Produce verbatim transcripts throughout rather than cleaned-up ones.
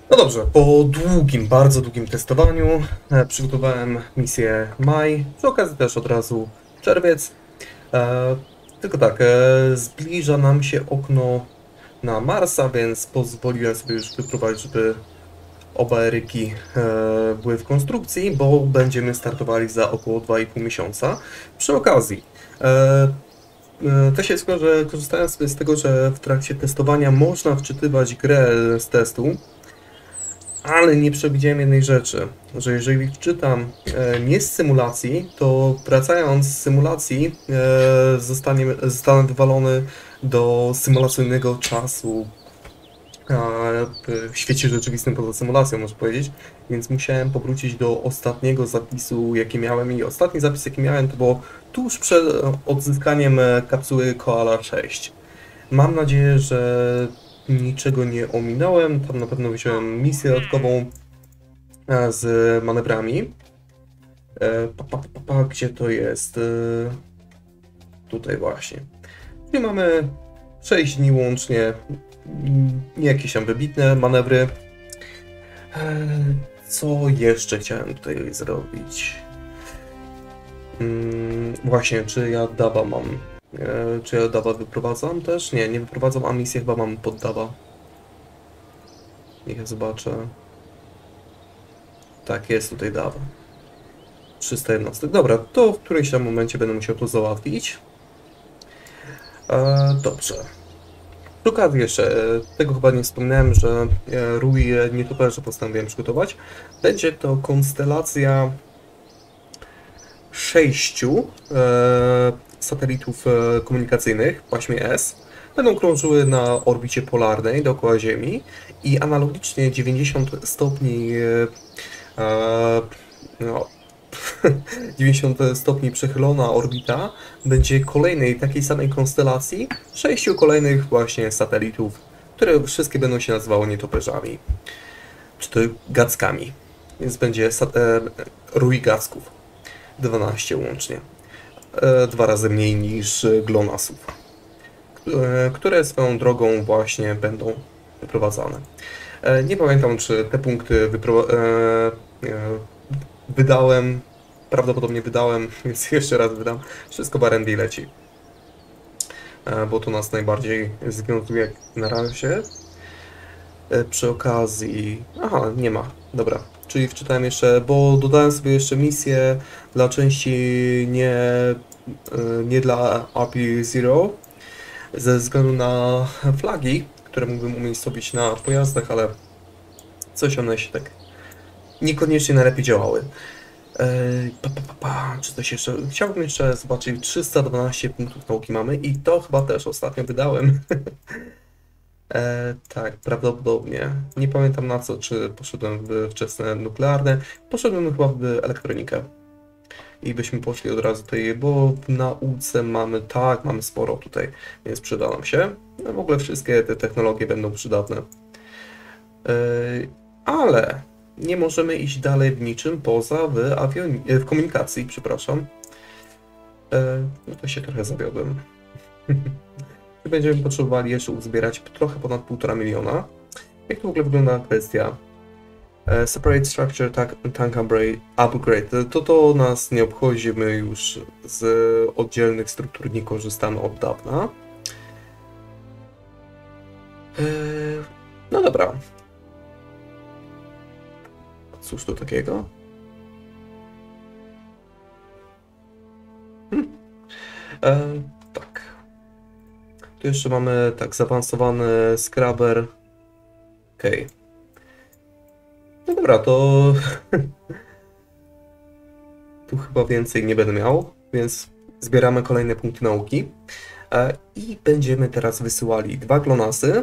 No dobrze, po długim, bardzo długim testowaniu e, przygotowałem misję maj, przy okazji też od razu czerwiec. E, tylko tak, e, zbliża nam się okno na Marsa, więc pozwoliłem sobie już wypróbować, żeby oba eryki e, były w konstrukcji, bo będziemy startowali za około dwa i pół miesiąca. Przy okazji, e, e, też jest tylko, że korzystałem sobie z tego, że w trakcie testowania można wczytywać grę z testu. Ale nie przewidziałem jednej rzeczy, że jeżeli wczytam e, nie z symulacji, to wracając z symulacji e, zostanie, zostanę wywalony do symulacyjnego czasu e, w świecie rzeczywistym poza symulacją, można powiedzieć. Więc musiałem powrócić do ostatniego zapisu, jaki miałem, i ostatni zapis, jaki miałem, to było tuż przed odzyskaniem kapsuły Koala sześć. Mam nadzieję, że niczego nie ominąłem. Tam na pewno wziąłem misję dodatkową e, z manewrami. E, pa, pa, pa, pa, gdzie to jest? E, tutaj właśnie. Czyli mamy sześć dni łącznie. Nie jakieś tam wybitne manewry. E, co jeszcze chciałem tutaj zrobić? Mm, właśnie, czy ja daba mam? E, czy ja daba wyprowadzam też? Nie, nie wyprowadzam, a misję chyba mam pod daba. Niech ja zobaczę. Tak, jest tutaj dawa. trzysta jednostek. Dobra, to w którymś tam momencie będę musiał to załatwić. E, dobrze. Przy okazji jeszcze, e, tego chyba nie wspomniałem, że e, Rui nietoperze postanowiłem przygotować. Będzie to konstelacja sześciu e, satelitów e, komunikacyjnych w paśmie S. Będą krążyły na orbicie polarnej dookoła Ziemi i analogicznie dziewięćdziesiąt stopni e, e, no, dziewięćdziesiąt stopni przechylona orbita będzie kolejnej takiej samej konstelacji sześciu kolejnych właśnie satelitów, które wszystkie będą się nazywały nietoperzami, czy to gackami, więc będzie e, Rui gacków, dwanaście łącznie, e, dwa razy mniej niż glonasów, e, które swoją drogą właśnie będą wyprowadzane. E, nie pamiętam, czy te punkty wypro- e, e, wydałem. Prawdopodobnie wydałem, więc jeszcze raz wydam. Wszystko w R and D leci. Bo to nas najbardziej związuje na razie. Przy okazji... Aha, nie ma. Dobra. Czyli wczytałem jeszcze, bo dodałem sobie jeszcze misję dla części nie, nie dla R P Zero, ze względu na flagi, które mógłbym umiejscowić na pojazdach, ale coś one się tak niekoniecznie najlepiej działały. Pa, pa, pa, pa. Czy coś jeszcze? Chciałbym jeszcze zobaczyć. Trzysta dwanaście punktów nauki mamy i to chyba też ostatnio wydałem. e, tak, prawdopodobnie. Nie pamiętam na co, czy poszedłem w wczesne nuklearne. Poszedłem chyba w elektronikę. I byśmy poszli od razu tutaj, bo w nauce mamy, tak, mamy sporo tutaj, więc przyda nam się. No, w ogóle wszystkie te technologie będą przydatne. E, ale... nie możemy iść dalej w niczym poza w, avion- w komunikacji, przepraszam. E, no to się trochę zawiodłem. Będziemy potrzebowali jeszcze uzbierać trochę ponad półtora miliona. Jak to w ogóle wygląda kwestia? E, separate Structure Tank, tank Upgrade. To to nas nie obchodzi, my już z oddzielnych struktur nie korzystamy od dawna. E, no dobra. Cóż to takiego? Hmm. E, tak. Tu jeszcze mamy tak zaawansowany scrubber. Okej. Okay. No dobra, to tu chyba więcej nie będę miał, więc zbieramy kolejne punkty nauki. E, I będziemy teraz wysyłali dwa glonasy.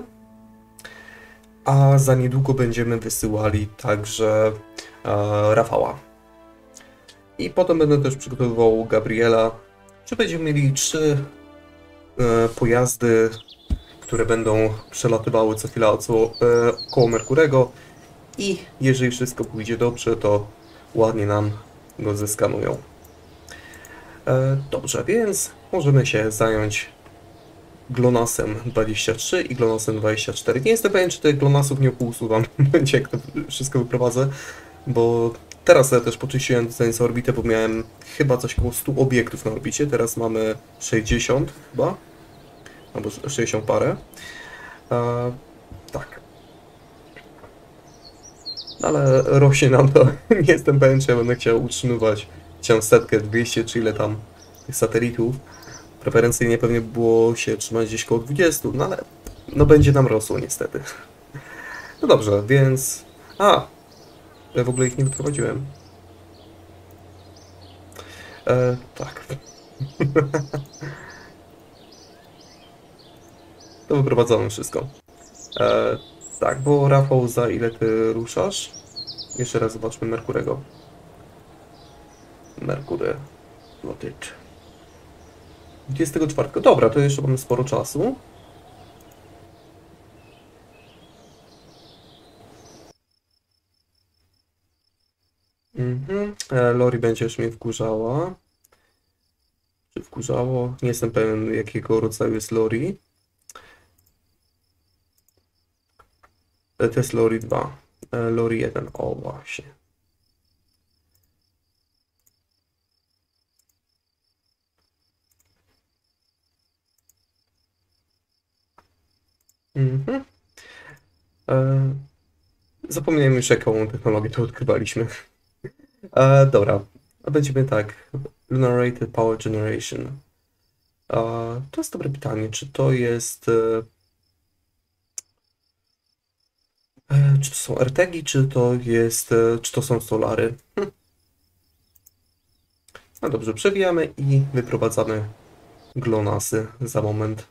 A za niedługo będziemy wysyłali także e, Rafała. I potem będę też przygotowywał Gabriela. Czy będziemy mieli trzy e, pojazdy, które będą przelatywały co chwila co, e, koło Merkurego. I jeżeli wszystko pójdzie dobrze, to ładnie nam go zeskanują. E, dobrze, więc możemy się zająć GLONASSem dwadzieścia trzy i GLONASSem dwadzieścia cztery. Nie jestem pewien, czy tych GLONASSów nie pousuwam, będzie jak to wszystko wyprowadzę, bo teraz ja też poczyściłem za orbitę, bo miałem chyba coś koło stu obiektów na orbicie, teraz mamy sześćdziesiąt chyba, albo sześćdziesiąt parę. E, tak. Ale rośnie nam to. Nie jestem pewien, czy ja będę chciał utrzymywać chciałem setkę, dwieście czy ile tam tych satelitów. Preferencyjnie pewnie było się trzymać gdzieś koło dwudziestu, no ale no będzie nam rosło niestety. No dobrze, więc... A! Ja w ogóle ich nie wyprowadziłem. E, tak. To wyprowadzamy wszystko. E, tak, bo Rafał, za ile ty ruszasz? Jeszcze raz zobaczmy Merkurego. Merkury. Lotycz. dwudziestego czwartego. Dobra, to jeszcze mamy sporo czasu. Mhm. E, Lori będzie już mnie wkurzała. Czy wkurzało? Nie jestem pewien, jakiego rodzaju jest Lori. E, to jest Lori dwa. E, Lori jeden. O, właśnie. Mhm. E, zapomniałem już, jaką technologię tu odkrywaliśmy. E, dobra. A będziemy tak. Lunar Rated Power Generation. E, to jest dobre pytanie. Czy to jest... E, e, czy to są R T G, czy to jest... E, czy to są solary? Hm. No dobrze, przewijamy i wyprowadzamy GLONASSy za moment.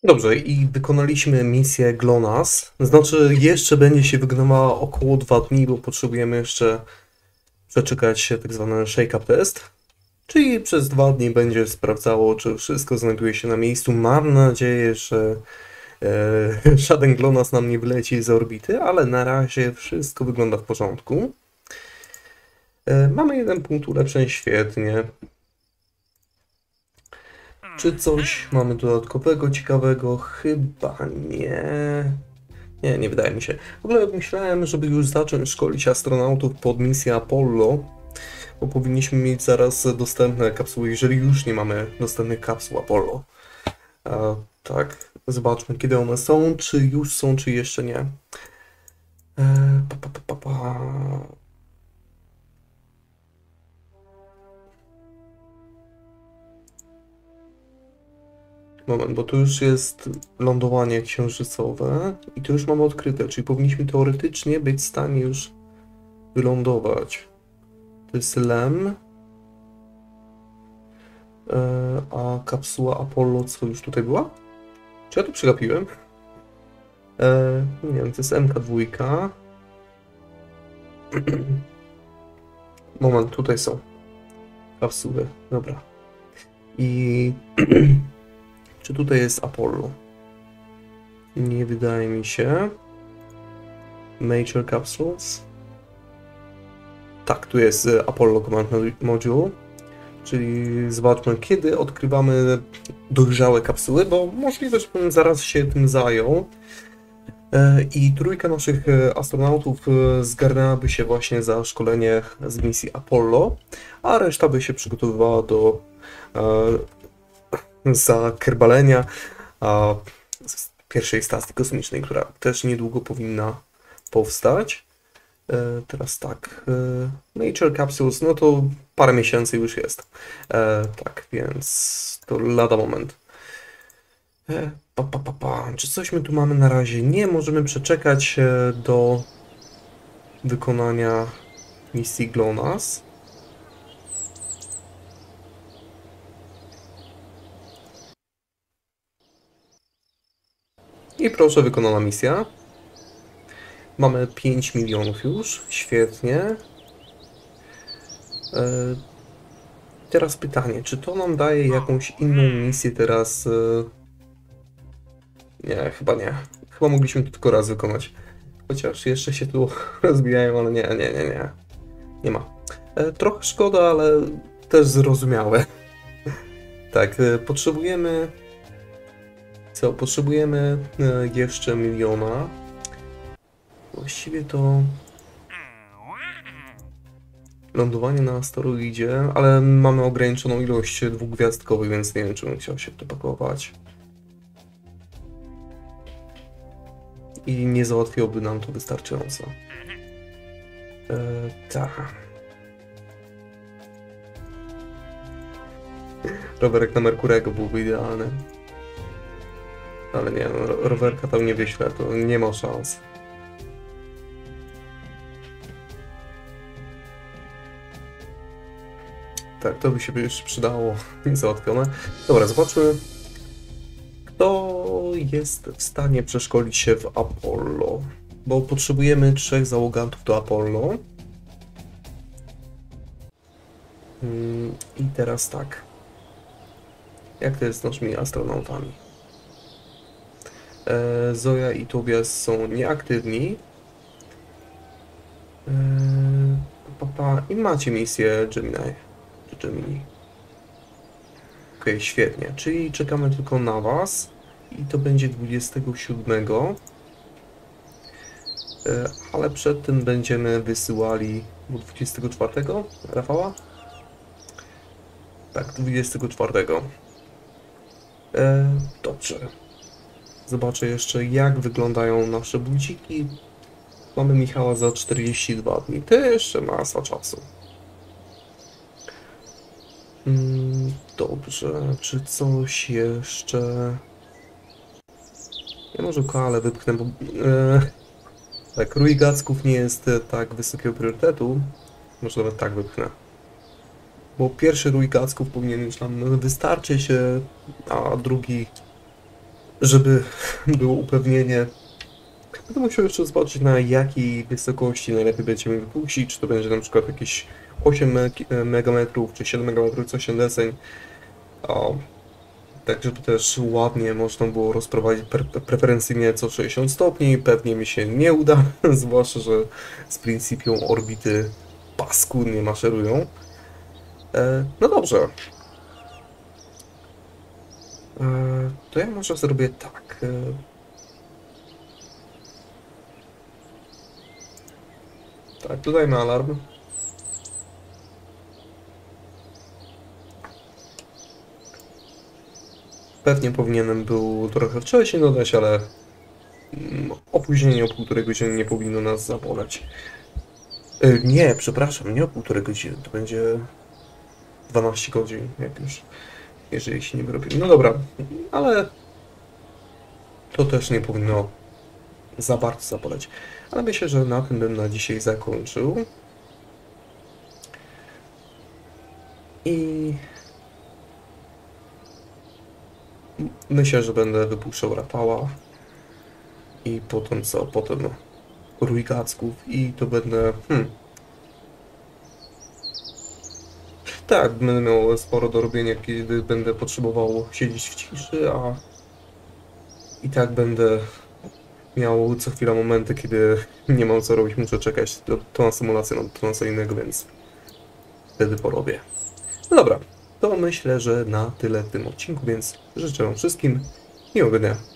Dobrze, i wykonaliśmy misję GLONASS. Znaczy, jeszcze będzie się wykonywała około dwa dni, bo potrzebujemy jeszcze przeczekać tak zwany shake-up test. Czyli przez dwa dni będzie sprawdzało, czy wszystko znajduje się na miejscu. Mam nadzieję, że e, żaden GLONASS nam nie wyleci z orbity, ale na razie wszystko wygląda w porządku. E, mamy jeden punkt ulepszeń, świetnie. Czy coś mamy dodatkowego, ciekawego? Chyba nie. Nie, nie wydaje mi się. W ogóle myślałem, żeby już zacząć szkolić astronautów pod misję Apollo, bo powinniśmy mieć zaraz dostępne kapsuły, jeżeli już nie mamy dostępnych kapsuł Apollo. A, tak, zobaczmy, kiedy one są, czy już są, czy jeszcze nie. E, pa, pa, pa, pa, pa. Moment, bo tu już jest lądowanie księżycowe i to już mamy odkryte, czyli powinniśmy teoretycznie być w stanie już wylądować. To jest Lem, e, a kapsuła Apollo co już tutaj była? Czy ja to przegapiłem? E, nie wiem, to jest M K dwa. Moment, tutaj są kapsuły, dobra. I czy tutaj jest Apollo? Nie wydaje mi się. Major Capsules. Tak, tu jest Apollo Command Module. Czyli zobaczmy, kiedy odkrywamy dojrzałe kapsuły, bo możliwe, że bym zaraz się tym zajął. I trójka naszych astronautów zgarnęłaby się właśnie za szkolenie z misji Apollo, a reszta by się przygotowywała do zakerbalenia z pierwszej stacji kosmicznej, która też niedługo powinna powstać. E, teraz tak, e, Nature Capsules, no to parę miesięcy już jest. E, tak, więc to lada moment. E, pa, pa, pa, pa. Czy coś my tu mamy na razie? Nie, możemy przeczekać e, do wykonania misji GLONASS. I proszę, wykonana misja. Mamy pięć milionów już, świetnie. E, teraz pytanie, czy to nam daje jakąś inną misję teraz? E, nie, chyba nie. Chyba mogliśmy to tylko raz wykonać. Chociaż jeszcze się tu rozbijają, ale nie, nie, nie, nie. Nie ma. E, trochę szkoda, ale też zrozumiałe. Tak, e, potrzebujemy... Co? Potrzebujemy e, jeszcze miliona. Właściwie to... Lądowanie na asteroidzie, ale mamy ograniczoną ilość dwugwiazdkowych, więc nie wiem, czy bym chciał się w to pakować. I nie załatwiłoby nam to wystarczająco. E, tak. Rowerek na Merkurego byłby idealny. Ale nie, no, rowerka tam nie wyślę, to nie ma szans. Tak, to by się już przydało, załatwione. Dobra, zobaczmy, kto jest w stanie przeszkolić się w Apollo. Bo potrzebujemy trzech załogantów do Apollo. I teraz tak. Jak to jest z naszymi astronautami? E, Zoja i Tobias są nieaktywni. E, pa, pa. I macie misję Gemini. Czy Gemini. Ok, świetnie. Czyli czekamy tylko na Was. I to będzie dwudziestego siódmego. E, ale przed tym będziemy wysyłali dwudziestego czwartego Rafała? Tak, dwudziestego czwartego. E, dobrze. Zobaczę jeszcze, jak wyglądają nasze budziki. Mamy Michała za czterdzieści dwa dni. To jeszcze masa czasu. Mm, dobrze, czy coś jeszcze... Ja może koale wypchnę, bo... E, tak, rój gacków nie jest tak wysokiego priorytetu. Może nawet tak wypchnę. Bo pierwszy rój gacków powinien już nam wystarczyć, a drugi żeby było upewnienie. Będę musiał jeszcze zobaczyć, na jakiej wysokości najlepiej będziemy wypuścić, czy to będzie na przykład jakieś osiem megametrów, czy siedem megametrów, coś ten deseń. O, tak, żeby też ładnie można było rozprowadzić pre preferencyjnie co sześćdziesiąt stopni. Pewnie mi się nie uda, zwłaszcza, że z Principium orbity paskudnie maszerują. E, no dobrze. E, to ja może zrobię tak. E, tak, dodajmy alarm. Pewnie powinienem był trochę wcześniej dodać, ale mm, opóźnienie o półtorej godziny nie powinno nas zaboleć. E, nie, przepraszam, nie o półtorej godziny, to będzie dwanaście godzin, jak już, jeżeli się nie wyrobię. No dobra, ale to też nie powinno za bardzo zaboleć. Ale myślę, że na tym bym na dzisiaj zakończył. I myślę, że będę wypuszczał Rafała. I potem co? Potem Rójgacków i to będę... Hmm. Tak, będę miał sporo do robienia, kiedy będę potrzebował siedzieć w ciszy, a i tak będę miał co chwila momenty, kiedy nie mam co robić, muszę czekać do, to na symulację na to innego, więc wtedy porobię. No dobra, to myślę, że na tyle w tym odcinku, więc życzę wam wszystkim miłego dnia.